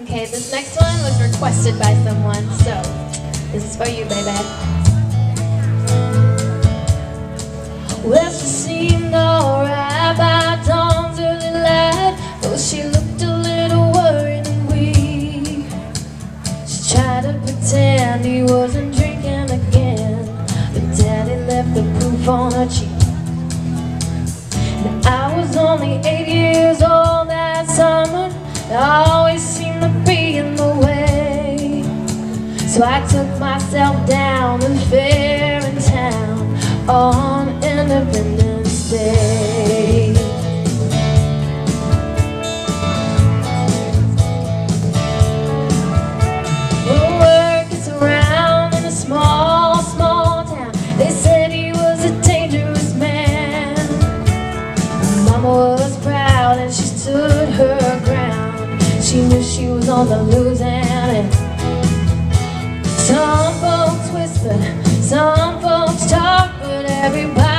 Okay, this next one was requested by someone, so this is for you, baby. Well, she seemed alright by dawn's early light, though she looked a little worried and weak. She tried to pretend he wasn't drinking again, but Daddy left the proof on her cheek. Now, I was only 8 years old that summer. I always seemed to be in the way, so I took myself down to the fair in town on Independence Day. The word gets around in a small, small town. They said he was a dangerous man. Mama was proud and she stood her ground. She knew she was on the losing end. Some folks whispered, some folks talked, but everybody